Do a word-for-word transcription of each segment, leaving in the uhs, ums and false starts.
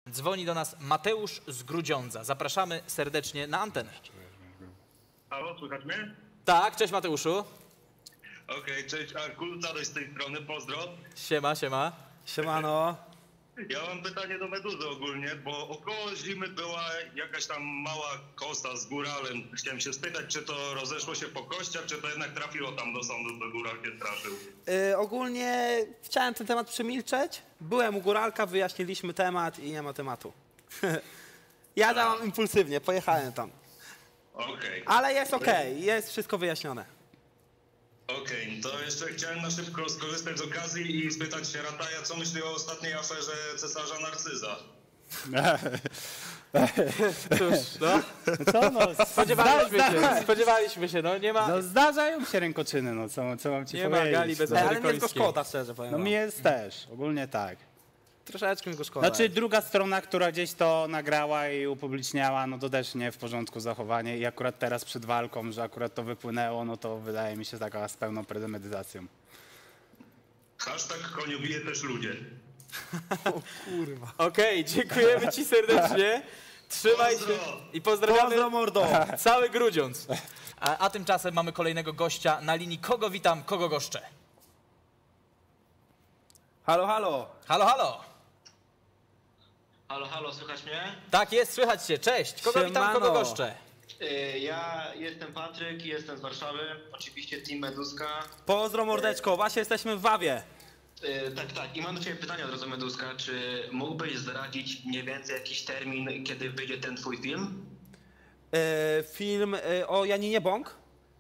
Dzwoni do nas Mateusz z Grudziądza. Zapraszamy serdecznie na antenę. Halo, słychać mnie? Tak, cześć Mateuszu. Okej, okay, cześć Arku, Tadoś z tej strony, pozdro. Siema, siema. Siemano. Ja mam pytanie do Meduzy ogólnie, bo około zimy była jakaś tam mała kosta z góralem. Chciałem się spytać, czy to rozeszło się po kościach, czy to jednak trafiło tam do sądu, do góral się straszył? Yy, ogólnie chciałem ten temat przemilczeć. Byłem u góralka, wyjaśniliśmy temat i nie ma tematu. Ja dałam impulsywnie, pojechałem tam. Okej. Okay. Ale jest okej, okay, jest wszystko wyjaśnione. Okej, okay, to jeszcze chciałem na szybko skorzystać z okazji i spytać się Rataja, co myśli o ostatniej aferze cesarza Narcyza? Cóż, no. Co, no, spodziewaliśmy się, spodziewaliśmy się, no nie ma... No zdarzają się rękoczyny, no co, co mam ci nie powiedzieć. Nie ma gali bez Ale mnie jest go szkoda, szczerze powiem. No mi jest też, ogólnie tak. Troszeczkę mi go szkoda. Znaczy druga strona, która gdzieś to nagrała i upubliczniała, no to też nie w porządku zachowanie i akurat teraz przed walką, że akurat to wypłynęło, no to wydaje mi się taka z pełną premedytacją. Hashtag koniu bije też ludzie. O kurwa. Okej, okay, dziękujemy ci serdecznie. Trzymaj Pozdro. się i pozdrawiamy Pozdro, mordo. cały Grudziądz. A, a tymczasem mamy kolejnego gościa na linii. Kogo witam, kogo goszczę? Halo, halo. Halo, halo. Halo, halo, słychać mnie? Tak jest, słychać się. Cześć. Kogo Siemano. witam, kogo goszczę? Yy, ja jestem Patryk, jestem z Warszawy, oczywiście Team Meduska. Pozdro, mordeczko, właśnie jesteśmy w Wawie. Yy, tak, tak. I mam do ciebie pytanie od razu, Meduska. Czy mógłbyś zdradzić mniej więcej jakiś termin, kiedy wyjdzie ten twój film? Yy, film yy, o Janinie Bąk.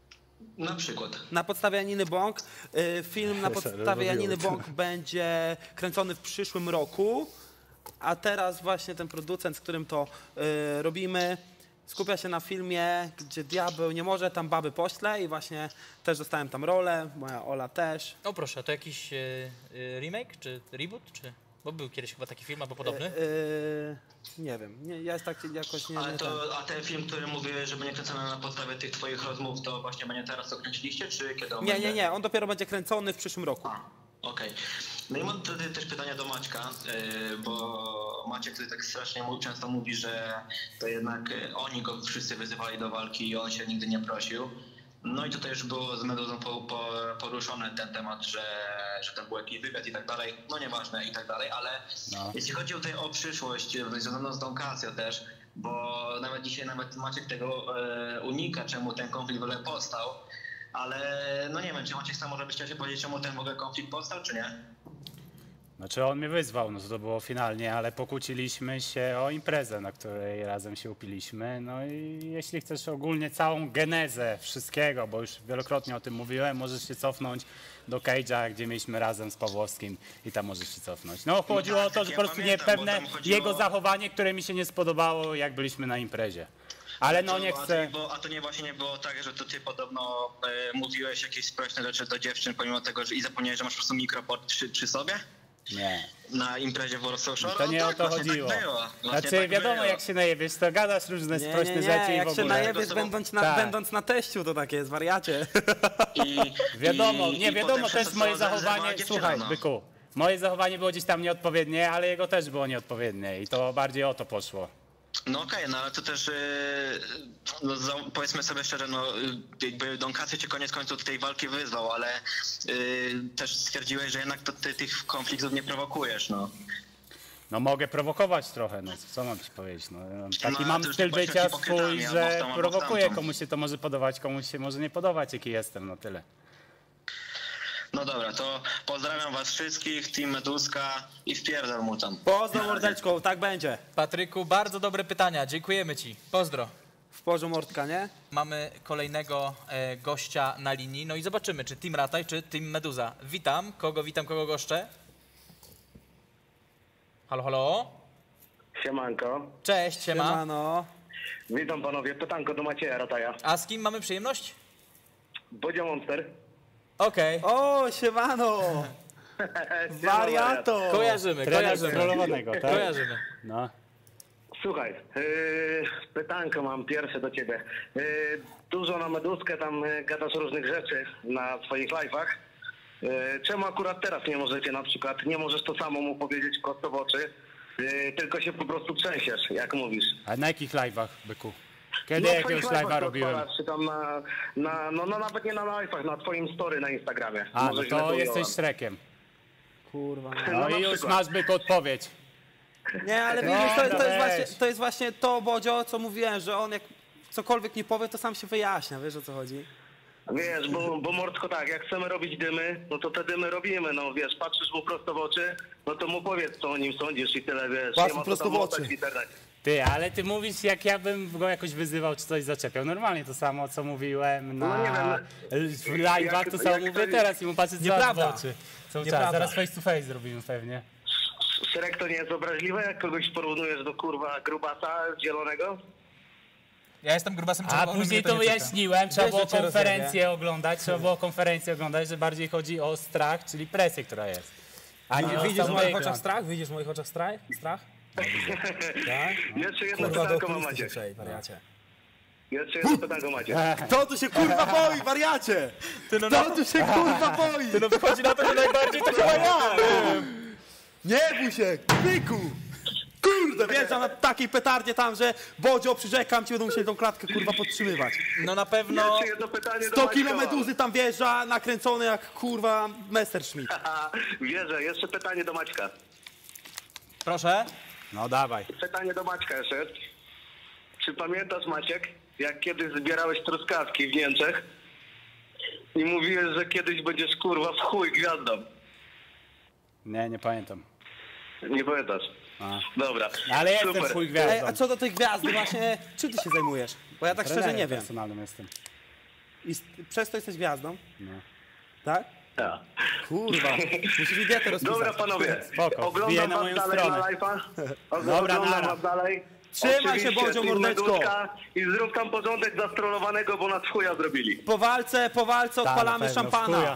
Na przykład. Na podstawie Janiny Bąk. Yy, film na podstawie Janiny Bąk będzie kręcony w przyszłym roku. A teraz właśnie ten producent, z którym to yy, robimy, skupia się na filmie, gdzie diabeł nie może, tam baby pośle i właśnie też dostałem tam rolę, moja Ola też. No proszę, to jakiś y, y, remake, czy reboot, czy... Bo był kiedyś chyba taki film, albo podobny. Yy, yy, nie wiem, nie, ja jest tak jakoś nie... Ale nie to, ten. a ten film, który mówiłeś, że będzie kręcony na podstawie tych twoich rozmów, to właśnie będzie teraz, co kręciliście, czy kiedy on Nie, będzie? nie, nie, on dopiero będzie kręcony w przyszłym roku. A, okej. Okay. No i mam tutaj też pytanie do Maćka, yy, bo Maciek tutaj tak strasznie często mówi, że to jednak oni go wszyscy wyzywali do walki i on się nigdy nie prosił. No i tutaj już było z Meduzą po, po, poruszony ten temat, że, że tam był jakiś wywiad i tak dalej, no nieważne i tak dalej, ale no. Jeśli chodzi tutaj o przyszłość związaną z Don Casio też, bo nawet dzisiaj nawet Maciek tego e, unika, czemu ten konflikt w ogóle powstał, ale no nie wiem, czy Maciek sam może byś chciał się powiedzieć, czemu ten w ogóle konflikt powstał, czy nie? Znaczy on mnie wyzwał, no to, to było finalnie, ale pokłóciliśmy się o imprezę, na której razem się upiliśmy. No i jeśli chcesz ogólnie całą genezę wszystkiego, bo już wielokrotnie o tym mówiłem, możesz się cofnąć do Cage'a, gdzie mieliśmy razem z Pawłowskim i tam możesz się cofnąć. No chodziło no tak, o to, że ja po prostu pamiętam, nie pewne chodziło... jego zachowanie, które mi się nie spodobało, jak byliśmy na imprezie. Ale no nie chcę... A to, było, a to nie właśnie nie było tak, że to ty podobno e, mówiłeś jakieś sprośne rzeczy do dziewczyn, pomimo tego, że i zapomniałeś, że masz po prostu mikroport przy, przy sobie? Nie. Na imprezie w Warsaw Shore? To nie no o tak, to właśnie chodziło. Tak było. Właśnie Znaczy tak wiadomo było. jak się najebiesz, to gadasz różne Nie, sprośne nie, nie, rzeczy jak i w się ogóle. najebiesz Tego będąc na, tak. będąc na teściu, to takie jest, wariacie. I, Wiadomo, i, nie i wiadomo potem też przez moje to zerwała zachowanie, dziewczyna, słuchaj no. byku, moje zachowanie było gdzieś tam nieodpowiednie, ale jego też było nieodpowiednie i to bardziej o to poszło. No okej, okay, no ale to też yy, no, za, powiedzmy sobie szczerze, no jakby Don Casio cię koniec końców tej walki wyzwał, ale yy, też stwierdziłeś, że jednak to ty tych konfliktów nie prowokujesz, no. No mogę prowokować trochę, no co mam ci powiedzieć, no taki No, mam to już styl nie bądźmy bycia hipokrytami, swój, albo w że tą, albo w prowokuję, tamtą. komuś się to może podobać, komuś się może nie podobać, jaki jestem, no tyle. No dobra, to pozdrawiam was wszystkich, Team Meduska i wpierdol mu tam. Pozdro, mordeczko, tak będzie. Patryku, bardzo dobre pytania, dziękujemy ci. Pozdro. W porządku, mordka, nie? Mamy kolejnego e, gościa na linii, no i zobaczymy, czy Team Rataj, czy Team Meduza. Witam, kogo witam, kogo goszczę? Halo, halo? Siemanko. Cześć, siema. Siemano. Witam panowie, pytanko do Macieja Rataja. A z kim mamy przyjemność? Bodzio Monster. Okej, okay. O, siemano. Wariato. Kojarzymy, Trener kojarzymy. kontrolowanego, tak? Kojarzymy. No. Słuchaj, yy, pytanko mam pierwsze do ciebie. Yy, dużo na Meduskę tam yy, gadasz różnych rzeczy na swoich live'ach. Yy, czemu akurat teraz nie możecie na przykład, nie możesz to samo mu powiedzieć prosto w oczy? Yy, tylko się po prostu trzęsiesz, jak mówisz. A na jakich live'ach, byku? Kiedy No, jakiegoś twoich live'ach live'a to robiłem? odpalasz, Czy tam na, na, no, no nawet nie na live'ach, na twoim story na Instagramie. A, no Może źle to to jesteś ująłem. Shrekiem. Kurwa. No, No na i już przykład. masz, byku, odpowiedź. Nie, ale No, widzisz, to, jest- to, jest weź. właśnie, to jest właśnie to, Bodzio, co mówiłem, że on jak cokolwiek nie powie, to sam się wyjaśnia, wiesz o co chodzi? Wiesz, bo, bo Mordko tak, jak chcemy robić dymy, no to te dymy robimy, no wiesz, patrzysz mu prosto w oczy, no to mu powiedz, co o nim sądzisz i tyle, wiesz. Patrz nie mu ma co prosto tam w oczy. łapać w internecie. Ty, ale ty mówisz, jak ja bym go jakoś wyzywał, czy coś zaczepiał. Normalnie to samo, co mówiłem na No nie wiem, w live'ach, jak- to samo jak mówię to- teraz i mu patrzeć Nieprawda. w oczy. Cały czas. Nieprawda. Zaraz face to face zrobimy pewnie. Szereg to nie jest obraźliwe, jak kogoś porównujesz do kurwa grubasa zielonego? Ja jestem grubasem A czerwonym, później mnie to nie czeka. wyjaśniłem, trzeba Wiesz, było że cię konferencję oglądać, trzeba było konferencję oglądać, że bardziej chodzi o strach, czyli presję, która jest. A nie A o widzisz w sam moich ekran. oczach strach? Widzisz w moich oczach strach? Strach? Tak? Jeszcze jedno Kurwa, do pytanko okulisty macie. się przej, wariacie. Jeszcze jedno pytanko macie. Kto tu się kurwa boi, wariacie? Kto tu się kurwa boi? No wychodzi na to, że najbardziej to chyba ja. Nie bój się, byku! Kurde, wjeżdżam na takiej petardzie tam, że Bodzio, przyrzekam ci, będą musieli tą klatkę kurwa podtrzymywać. No na pewno... Jeszcze jedno pytanie do sto kilo Maćka. meduzy tam wjeżdża, nakręcony jak kurwa Messerschmitt. Haha, wierzę, jeszcze pytanie do Maćka. Proszę. No dawaj. Pytanie do Maćka jeszcze jest. Czy pamiętasz, Maciek, jak kiedyś zbierałeś truskawki w Niemczech i mówiłeś, że kiedyś będziesz kurwa w chuj gwiazdą? Nie, nie pamiętam. Nie pamiętasz? A. Dobra, Ale jestem super. twój Ej, gwiazdą. a co do tej gwiazdy właśnie, czym ty się zajmujesz? Bo ja tak szczerze Trenerem nie wiem. personalnym jestem. I z, przez to jesteś gwiazdą? No. Tak? Ja. Kurwa, musisz mi dietę rozpisać. Dobra panowie, Spoko, wbiję oglądam na was moją dalej stronę. na live'a. Dobra, Oglądam nara. was dalej. Trzymaj się, Oczywiście, Bodzio, Team mordeczko. Meduzka I zrób tam porządek zastrolowanego, bo nas w chuja zrobili. Po walce, po walce Ta, na odpalamy pewno, w szampana. chuja.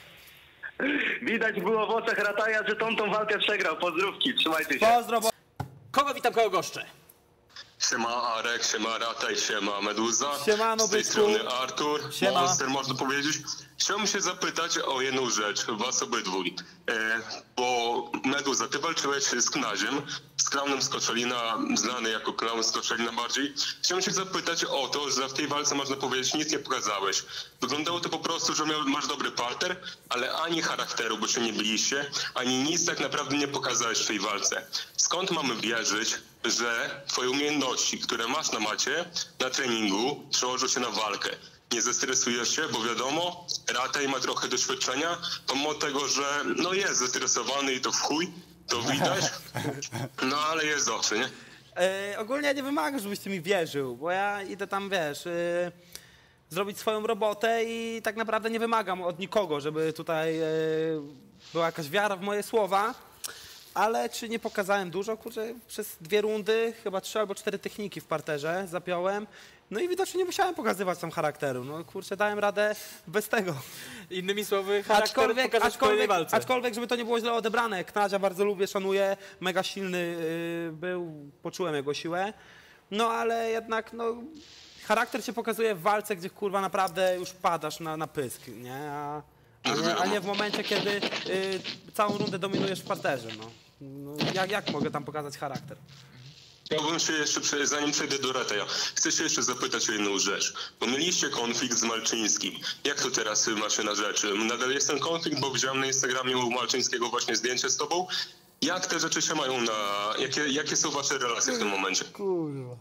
Widać było w oczach Rataja, że tą tą walkę przegrał. Pozdrówki, trzymajcie się. Pozdro, bo... Kogo witam, kogo goszczę? Siema Arek, siema Rataj, siema Meduza. Siemano, Z tej byczku. strony Artur, Siema. Monster można powiedzieć. Chciałbym się zapytać o jedną rzecz, was obydwój. E, bo Meduza, ty walczyłeś z Knaziem, z Klaunem z Koszalina, znany jako Klaun z Koszalina bardziej. Chciałbym się zapytać o to, że w tej walce można powiedzieć nic nie pokazałeś. Wyglądało to po prostu, że miał, masz dobry parter, ale ani charakteru, bo się nie biliście, ani nic tak naprawdę nie pokazałeś w tej walce. Skąd mamy wierzyć, że twoje umiejętności, które masz na macie, na treningu, przełożą się na walkę? Nie zestresujesz się, bo wiadomo, Rataj ma trochę doświadczenia, pomimo tego, że no jest zestresowany i to w chuj, to widać, no ale jest dobrze, nie? E, ogólnie nie wymagam, żebyś ty mi wierzył, bo ja idę tam, wiesz, e, zrobić swoją robotę i tak naprawdę nie wymagam od nikogo, żeby tutaj e, była jakaś wiara w moje słowa. Ale czy nie pokazałem dużo? Kurczę, przez dwie rundy, chyba trzy albo cztery techniki w parterze zapiąłem. No i widocznie nie musiałem pokazywać tam charakteru. No kurczę, dałem radę bez tego. Innymi słowy, charakter Aczkolwiek, pokazać w kolejnej aczkolwiek, walce. aczkolwiek, żeby to nie było źle odebrane, Knazia bardzo lubię, szanuję, mega silny yy, był, poczułem jego siłę. No ale jednak, no, charakter się pokazuje w walce, gdzie kurwa naprawdę już padasz na, na pysk, nie? A, a nie? A nie w momencie, kiedy yy, całą rundę dominujesz w parterze, no. No, jak, jak mogę tam pokazać charakter? Chciałbym się jeszcze, prze- zanim przejdę do Rataja, chcę się jeszcze zapytać o jedną rzecz. Bo mieliście konflikt z Malczyńskim. Jak to teraz macie na rzeczy? Nadal jest ten konflikt, bo widziałem na Instagramie u Malczyńskiego właśnie zdjęcie z tobą. Jak te rzeczy się mają na... Jakie, jakie są wasze relacje w tym momencie? Kurwa.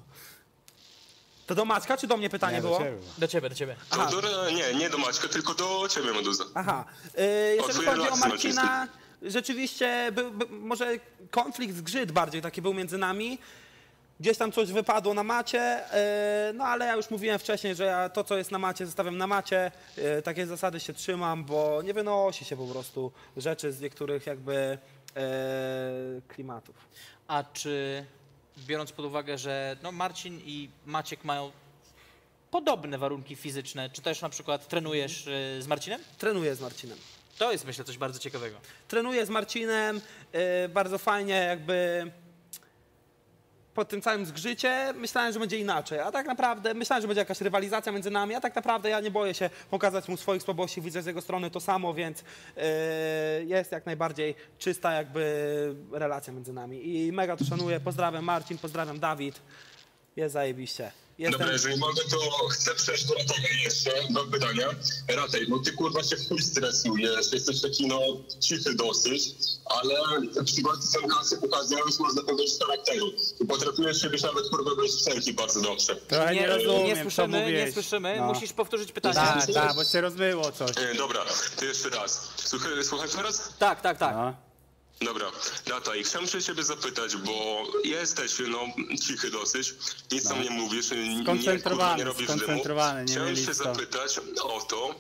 To do Maćka, czy do mnie pytanie Nie, do było? ciebie było. Do ciebie, do ciebie. To do, nie, nie do Maćka, tylko do ciebie, Meduza. Aha. Yy, jeżeli twoje chodzi o relacje Marcina, rzeczywiście był, był, może konflikt zgrzyt bardziej taki był między nami. Gdzieś tam coś wypadło na macie, yy, no ale ja już mówiłem wcześniej, że ja to, co jest na macie, zostawiam na macie. Yy, takie zasady się trzymam, bo nie wynosi się po prostu rzeczy z niektórych jakby yy, klimatów. A czy biorąc pod uwagę, że no Marcin i Maciek mają podobne warunki fizyczne, czy też na przykład trenujesz y, z Marcinem? Trenuję z Marcinem. To jest, myślę, coś bardzo ciekawego. Trenuję z Marcinem, yy, bardzo fajnie jakby... po tym całym zgrzycie myślałem, że będzie inaczej, a tak naprawdę myślałem, że będzie jakaś rywalizacja między nami, a tak naprawdę ja nie boję się pokazać mu swoich słabości, widzę z jego strony to samo, więc yy, jest jak najbardziej czysta jakby relacja między nami i mega to szanuję. Pozdrawiam Marcin, pozdrawiam Dawid, jest zajebiście. Jestem... Dobra, jeżeli mogę, to chcę przejść do Ratej jeszcze do pytania. Ratej, no ty kurwa się w chuj stresujesz, jesteś taki no cichy dosyć, ale przy walce z M K S pokazałeś, można powiedzieć, charakteru. I potrafiłeś się być nawet kurwa bez wszelki bardzo dobrze. Trochę nie, Nie, rozumiem, nie co słyszymy, mówiłeś. nie słyszymy. No. Musisz powtórzyć pytanie. Tak, tak, bo się rozmyło coś. E, dobra, to jeszcze raz. Słuchaj, słuchaj teraz? Tak, tak, tak. No. Dobra, Nata, i chciałem się ciebie zapytać, bo jesteś no cichy dosyć, nic tam nie mówisz, nie, Skoncentrowany, kurwa, nie robisz dymu. skoncentrowany, nie Chciałem mylić się to. zapytać o to,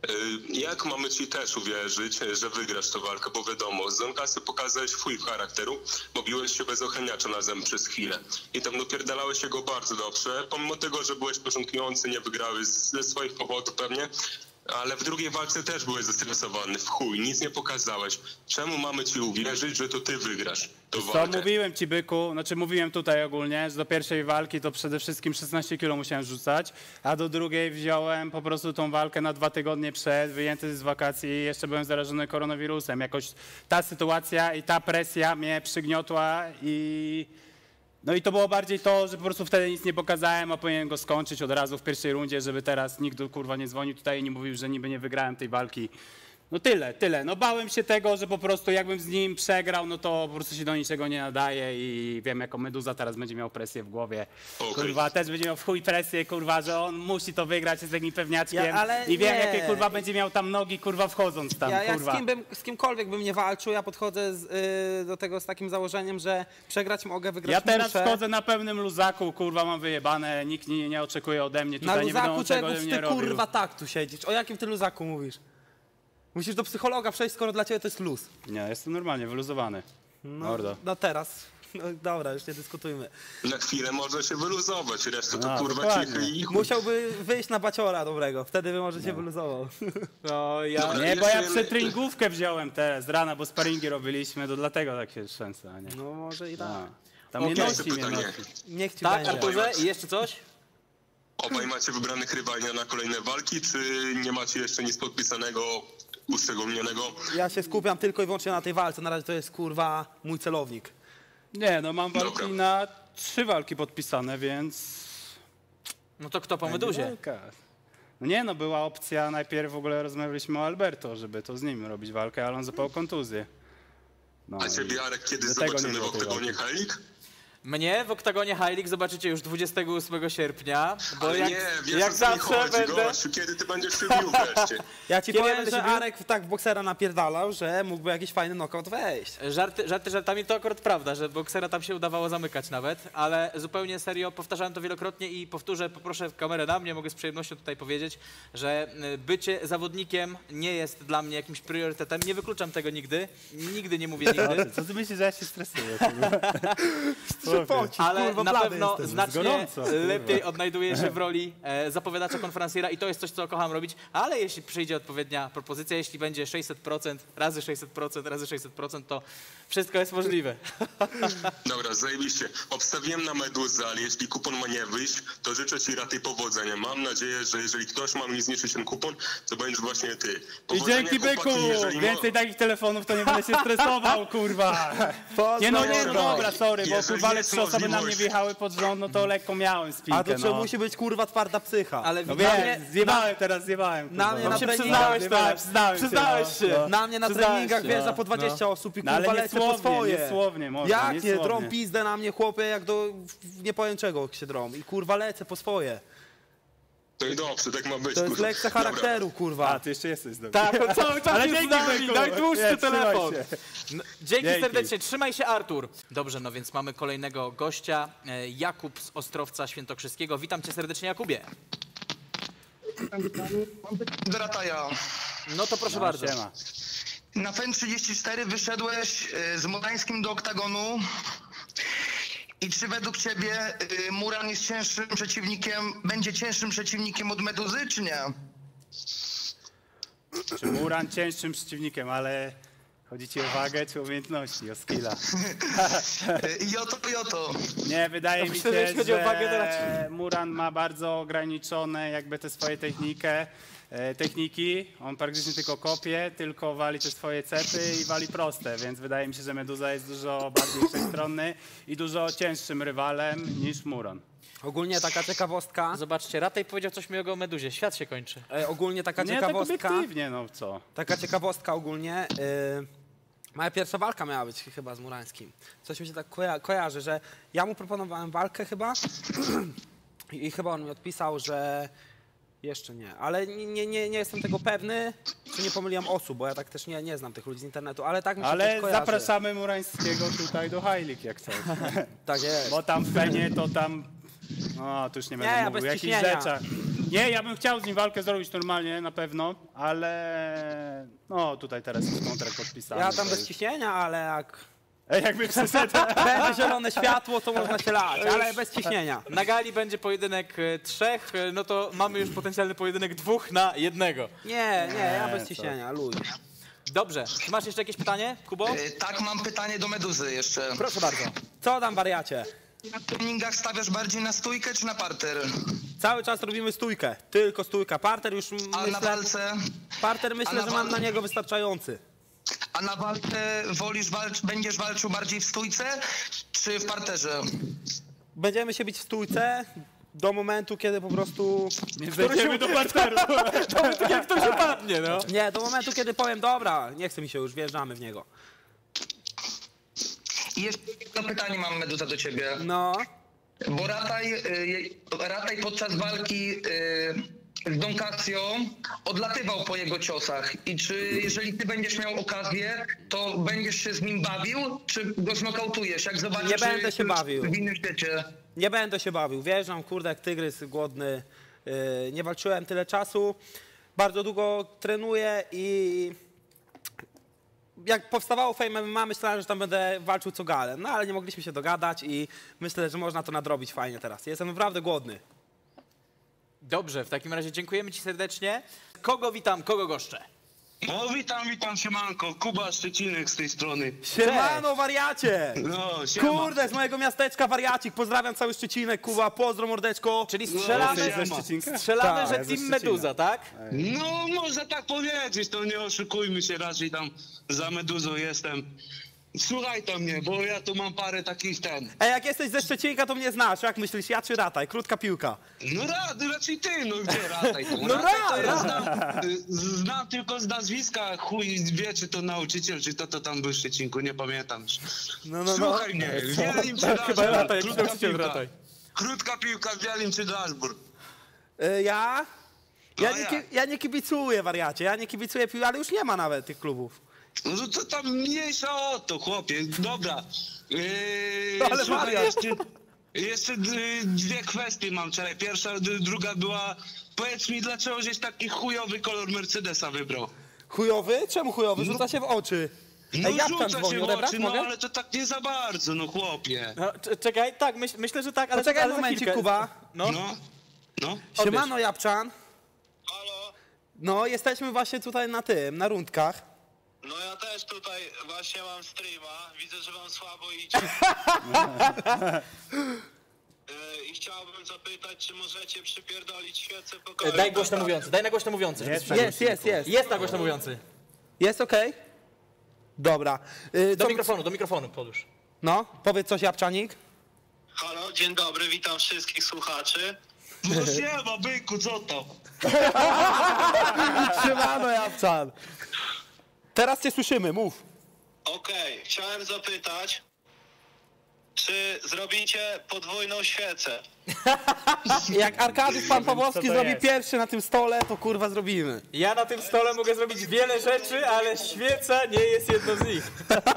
y, jak mamy ci też uwierzyć, że wygrasz tę walkę, bo wiadomo, z M K S-y pokazałeś twój charakteru, bo biłeś się bez ochraniacza na zęb przez chwilę i tam dopierdalałeś się go bardzo dobrze, pomimo tego, że byłeś początkujący, nie wygrałeś ze swoich powodów pewnie, ale w drugiej walce też byłeś zestresowany, w chuj, nic nie pokazałeś. Czemu mamy ci uwierzyć, że to ty wygrasz tę Co walkę? mówiłem ci, byku, znaczy mówiłem tutaj ogólnie, że do pierwszej walki to przede wszystkim szesnaście kilo musiałem rzucać, a do drugiej wziąłem po prostu tą walkę na dwa tygodnie przed, wyjęty z wakacji i jeszcze byłem zarażony koronawirusem. Jakoś ta sytuacja i ta presja mnie przygniotła i... No i to było bardziej to, że po prostu wtedy nic nie pokazałem, a powinienem go skończyć od razu w pierwszej rundzie, żeby teraz nikt kurwa nie dzwonił tutaj i nie mówił, że niby nie wygrałem tej walki. No tyle, tyle. No bałem się tego, że po prostu jakbym z nim przegrał, no to po prostu się do niczego nie nadaje i wiem, jako Meduza teraz będzie miał presję w głowie. Okej. Kurwa, też będzie miał w chuj presję, kurwa, że on musi to wygrać, jest takim pewniaczkiem Ja, ale i wiem, nie. jakie kurwa będzie miał tam nogi, kurwa, wchodząc tam, Ja jak kurwa. z, kim bym, z kimkolwiek bym nie walczył, ja podchodzę z, y, do tego z takim założeniem, że przegrać mogę, wygrać Ja teraz muszę. wchodzę na pełnym luzaku, kurwa, mam wyjebane, nikt nie, nie oczekuje ode mnie, Na tutaj nie wiadomo luzaku czego, czegoś żebym ty nie robił. kurwa tak tu siedzisz. O jakim ty luzaku mówisz? Musisz do psychologa przejść, skoro dla ciebie to jest luz. Nie, jestem normalnie wyluzowany. Mordo. No teraz. No, dobra, już nie dyskutujmy. Na chwilę można się wyluzować, reszta to No, kurwa dokładnie. cichy i chuj. Musiałby wyjść na baciora dobrego, wtedy by może cię wyluzował. No, ja... Dobra. Nie, bo ja Jeszcze- przetreningówkę wziąłem teraz z rana, bo sparingi robiliśmy, to dlatego tak się trzęsę, a nie. No może i tak. A. Tam nie Okej, nosi mnie pytanie. nosi. Niech ci Tak, będzie. Arturze, i jeszcze coś? Obaj macie wybranych rywali na kolejne walki, czy nie macie jeszcze nic podpisanego, uszczególnionego? Ja się skupiam tylko i wyłącznie na tej walce. Na razie to jest kurwa mój celownik. Nie, no mam walki Dobra. na trzy walki podpisane, więc... No to kto po Meduzie? Walka. No nie, no była opcja, najpierw w ogóle rozmawialiśmy o Alberto, żeby to z nim robić walkę, ale on zapał kontuzję. No, A i ciebie, Arek, kiedy do tego nie zobaczymy w było tej oktagonie walki. Heilig? Mnie w oktagonie High League zobaczycie już dwudziestego ósmego sierpnia, bo Ale jak, nie, wiesz jak o co mi zawsze chodzi, będę... gościu, kiedy ty będziesz się bił wreszcie? Ja ci Kiedy powiem, będę że się bił? Arek tak w boksera napierdalał, że mógłby jakiś fajny knockout wejść. Żarty, żarty żartami, to akurat prawda, że boksera tam się udawało zamykać nawet, ale zupełnie serio, powtarzałem to wielokrotnie i powtórzę, poproszę kamerę na mnie, mogę z przyjemnością tutaj powiedzieć, że y, bycie zawodnikiem nie jest dla mnie jakimś priorytetem, nie wykluczam tego nigdy, nigdy nie mówię nigdy, Co ty myślisz, że ja się stresuję? kurwa? Szybocić, ale kurwa, na blady pewno jestem. znacznie gorąco, kurwa. lepiej odnajduję się w roli e, zapowiadacza konferencjera i to jest coś, co kocham robić, ale jeśli przyjdzie odpowiednia propozycja, jeśli będzie sześćset procent razy sześćset procent razy sześćset procent, to wszystko jest możliwe. Dobra, zajebiście. Obstawiłem na Meduzę, ale jeśli kupon ma nie wyjść, to życzę ci raczej powodzenia. Mam nadzieję, że jeżeli ktoś ma mi zniszczyć ten kupon, to będziesz właśnie ty. I Powodzenia, dzięki byku! chłopaki, jeżeli mo- Więcej takich telefonów to nie będę się stresował, kurwa! Nie no, nie, no dobra, sorry, bo Jeżeli kurwa, ale jest trzy osoby na mnie możliwość- wjechały pod rząd, no to lekko miałem spinkę, A to czy no. musi być kurwa twarda psycha? Ale No na wiem, mnie, zjebałem teraz, zjebałem. na kurwa. mnie No na się treningach- przyznałeś Przyznałeś teraz, przyznałem się, Przyznałeś no, się. no. Na mnie na Przyznałeś treningach się. wjeżdża po dwadzieścia osób i No, ale kurwa nie lecę po słownie, swoje. nie słownie, można, Jak nie nie? słownie. Drą pizdę na mnie chłopie, jak do w- nie powiem czego się drą. I kurwa lecę po swoje. To i dobrze, tak ma być. To jest kurwa. lekcja Dobra. charakteru, kurwa. A, ty jeszcze jesteś z nami. tak, on cały czas Ale jest dzięki, z nami, byku. najdłuższy Nie, trzymaj telefon. się. No, dzięki, Dzięki. serdecznie, trzymaj się Artur. Dobrze, no więc mamy kolejnego gościa, e, Jakub z Ostrowca Świętokrzyskiego. Witam cię serdecznie, Jakubie. Do Rataja. No to proszę bardzo. Siema. Na F E N trzydzieści cztery wyszedłeś y, z Murańskim do oktagonu. I czy według ciebie y, Muran jest cięższym przeciwnikiem, będzie cięższym przeciwnikiem od Meduzy, czy nie? Czy Muran cięższym przeciwnikiem, ale Chodzi ci o wagę czy umiejętności, o skilla? Joto, joto. Nie, wydaje No mi myślę, że się, jeśli chodzi o wagę, to że raczej. Muran ma bardzo ograniczone jakby te swoje technikę, e, techniki. On praktycznie tylko kopie, tylko wali te swoje cepy i wali proste, więc wydaje mi się, że Meduza jest dużo bardziej wszechstronny i dużo cięższym rywalem niż Muron. Ogólnie taka ciekawostka, Zobaczcie, Ratej powiedział coś miłego o Meduzie. Świat się kończy. e, ogólnie taka Nie, tak ciekawostka, obiektywnie, no co? taka ciekawostka ogólnie, y, moja pierwsza walka miała być chyba z Murańskim. Coś mi się tak koja kojarzy, że ja mu proponowałem walkę chyba i, i chyba on mi odpisał, że jeszcze nie, ale nie, nie, nie, nie jestem tego pewny, czy nie pomyliłem osób, bo ja tak też nie, nie znam tych ludzi z internetu, ale tak mi się Ale też kojarzy. zapraszamy Murańskiego tutaj do High League, jak chcesz. Tak jest. Bo tam w Penie to tam... No, to już nie będę Nie, ja mówił bez o jakichś ciśnienia. rzeczach. Nie, ja bym chciał z nim walkę zrobić normalnie, na pewno, ale no tutaj teraz jest kontrakt podpisany. Ja tam to bez jest- ciśnienia, ale jak Ej, jakby przyszedł... będzie zielone światło, to można się lać, ale bez ciśnienia. Na gali będzie pojedynek e, trzech, e, no to mamy już potencjalny pojedynek dwóch na jednego. Nie, nie, ja Nie, bez co? ciśnienia, luj. Dobrze. Czy masz jeszcze jakieś pytanie, Kubo? Y, Tak, mam pytanie do Meduzy jeszcze. Proszę bardzo. Co tam, wariacie? Na treningach stawiasz bardziej na stójkę czy na parter? Cały czas robimy stójkę, tylko stójka. Parter już A na myślę, walce? parter myślę, a na że mam wal- na niego wystarczający. A na walce wolisz walcz, będziesz walczył bardziej w stójce czy w parterze? Będziemy się bić w stójce do momentu, kiedy po prostu... Nie zejdziemy do parteru. Jak ktoś upadnie, no. Nie, do momentu, kiedy powiem, dobra, nie chce mi się już, wjeżdżamy w niego. I jeszcze jedno pytanie mam, Meduza, do ciebie. No, Bo Rataj, y, Rataj podczas walki y, z Don Casio odlatywał po jego ciosach. I czy jeżeli ty będziesz miał okazję, to będziesz się z nim bawił, czy go znokautujesz? Jak zobaczysz, Nie że będę się jest bawił. w innym świecie. nie będę się bawił. Wjeżdżam, kurde, jak tygrys głodny. Yy, nie walczyłem tyle czasu. Bardzo długo trenuję i... Jak powstawało Fame M M A, myślałem, że tam będę walczył co galę. No ale nie mogliśmy się dogadać i myślę, że można to nadrobić fajnie teraz. Jestem naprawdę głodny. Dobrze, w takim razie dziękujemy ci serdecznie. Kogo witam, kogo goszczę? No witam, witam, siemanko, Kuba Szczecinek z tej strony. Siemano, wariacie! No, siema. Kurde, z mojego miasteczka wariacik. Pozdrawiam cały Szczecinek, Kuba, pozdro mordeczko. Czyli No, strzelamy, siema. Ze Szczecinka? strzelamy Tak, że ja ze Team Szczecina. Meduza, tak? No, można tak powiedzieć, to nie oszukujmy się, raczej tam za Meduzą jestem. Słuchaj to mnie, bo ja tu mam parę takich ten. Ej, jak jesteś ze Szczecinka, to mnie znasz. Jak myślisz, ja czy Rataj? Krótka piłka. No ra, raczej ty, no gdzie Rataj to? No Rataj ra, to ja ra. znam, y, znam tylko z nazwiska, chuj wie, czy to nauczyciel, czy to, to tam był w Szczecinku, nie pamiętam już. No, no, no. Słuchaj mnie, Wielim czy Chyba Daszbur? Rataj, jakiś Krótka nauczyciel piłka. Rataj. Krótka piłka, Wielim czy Daszbur? Y, ja? Ja No nie, jak? ki- ja nie kibicuję, wariacie. Ja nie kibicuję piłki, ale już nie ma nawet tych klubów. No to tam mniejsza o to, chłopie. Dobra. Yy, Ale słuchaj, wariat. jeszcze, jeszcze d- dwie kwestie mam. Czekaj. Pierwsza, d- druga była... Powiedz mi, dlaczego żeś taki chujowy kolor Mercedesa wybrał? Chujowy? Czemu chujowy? Rzuca się w oczy. No Ej, Japczan rzuca dzwoni, się w odebrać oczy, no mogę? ale to tak nie za bardzo, no chłopie. No, c- czekaj, tak, myśl, myślę, że tak, ale... Poczekaj ale za momencik, chwilkę. Kuba. No. No, no. Siemano, Japczan. Halo? No, jesteśmy właśnie tutaj na tym, na rundkach. No ja też tutaj właśnie mam streama, widzę, że wam słabo idzie. E, I chciałbym zapytać, czy możecie przypierdolić świecę E, pokoju. Daj głośno mówiący, daj na głośno mówiący. Jest, Jest, jest, jest. Jest na głośno mówiący. Jest okej? Dobra. Y, Do co- mikrofonu, do mikrofonu podłóż. No, powiedz coś, Japczanik. Halo, dzień dobry, witam wszystkich słuchaczy. No siema, byku, co to? Siemano, Japczan. Teraz cię słyszymy, mów. Okej, chciałem zapytać, czy zrobicie podwójną świecę? Jak Arkadiusz Pan Pawłowski Co to zrobi jest? pierwszy na tym stole, to kurwa zrobimy. Ja na tym stole mogę zrobić wiele rzeczy, ale świeca nie jest jedną z nich.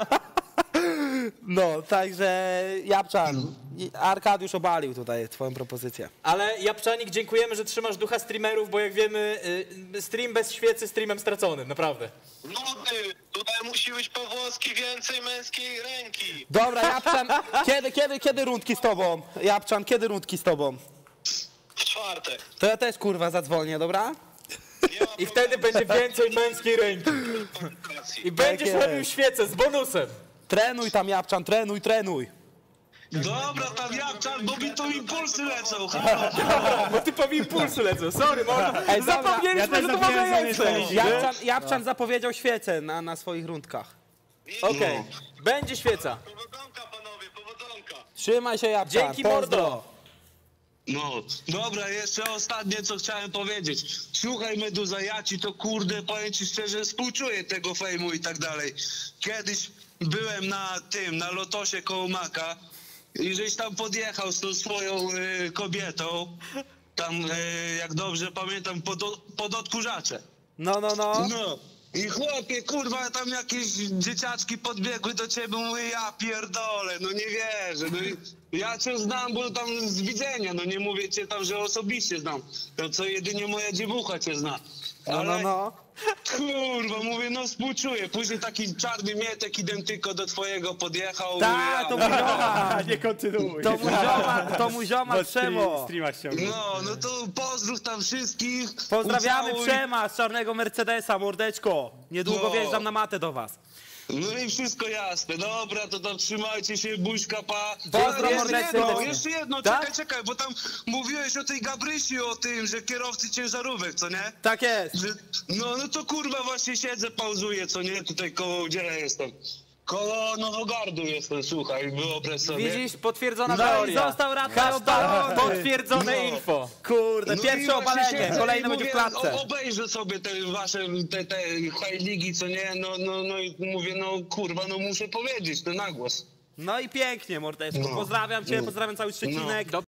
No, także Japczan, i Arkadiusz obalił tutaj twoją propozycję. Ale Japczanik, dziękujemy, że trzymasz ducha streamerów, bo jak wiemy, y, stream bez świecy streamem straconym, naprawdę. No ty, tutaj musi być Pawłowski więcej męskiej ręki. Dobra, Japczan, kiedy, kiedy, kiedy rundki z tobą? Japczan, kiedy rundki z tobą? W czwartek. To ja też kurwa zadzwonię, dobra? Nie I wtedy będzie więcej męskiej ręki. I będziesz jest. robił świecę z bonusem. Trenuj tam, Japczan, trenuj, trenuj. Dobra, tam Japczan, bo mi tu impulsy lecą. Bo ty po impulsy lecą, sorry, mordo. Ej, dobra, Zapomnieliśmy, ja że też to mamy zapomniałem, jajce. że jest Japczan, Japczan zapowiedział świecę na, na swoich rundkach. Okej, będzie świeca. Powodzonka, panowie, powodzonka. Trzymaj się, Japczan. Dzięki, pozdro. mordo. No, dobra, jeszcze ostatnie, co chciałem powiedzieć. Słuchaj, Meduza, ja ci to, kurde, powiem ci szczerze, współczuję tego fejmu i tak dalej. Kiedyś byłem na tym, na Lotosie koło Maka i żeś tam podjechał z tą swoją y, kobietą, tam, y, jak dobrze pamiętam, pod, pod odkurzacze. No, no, no. No. I chłopie, kurwa, tam jakieś dzieciaczki podbiegły do ciebie, mówię, ja pierdolę, no nie wierzę. No i ja cię znam, bo tam z widzenia, no nie mówię cię tam, że osobiście znam. To co jedynie moja dziewucha cię zna. No, no, no. Kurwa, mówię, no współczuję. Później taki czarny mietek identyko do twojego podjechał. Tak, mówię, to ja, mój zioma. Nie kontynuuj. To mój zioma, to mój zioma Bo Przemo. stream- streama ściągnął. No, no to pozdrów tam wszystkich. Pozdrawiamy ucałuj. Przema z czarnego Mercedesa, mordeczko. Niedługo No. wjeżdżam na matę do was. No i wszystko jasne. Dobra, to tam trzymajcie się, buźka, pa. Pozdro, jeszcze mordeczko. jedno, jeszcze jedno, Tak? czekaj, czekaj, bo tam mówiłeś o tej Gabrysi, o tym, że kierowcy ciężarówek, co nie? Tak jest. Że, no, no to kurwa właśnie siedzę, pauzuję, co nie? Tutaj koło, gdzie ja jestem? Koło Nowogardu jestem, słuchaj, wyobraź sobie. Widzisz, potwierdzona No i teoria. został radny Hashtag obalony. potwierdzone No. info. Kurde, No i pierwsze właśnie obalenie, siedzę kolejne i będzie w mówię, klatce. o- Obejrzę sobie te wasze, te, te high ligi, co nie? No, no, no i mówię, no kurwa, no muszę powiedzieć to na głos. No i pięknie, mordeczko. No. Pozdrawiam cię, pozdrawiam cały Szczecinek.